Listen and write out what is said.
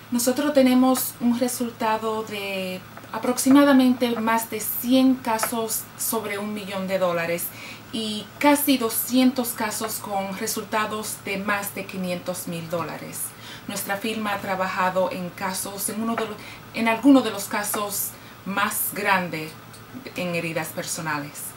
Nosotros tenemos un resultado de aproximadamente más de 100 casos sobre $1.000.000 y casi 200 casos con resultados de más de $500.000. Nuestra firma ha trabajado en casos, en algunos de los casos más grandes en heridas personales.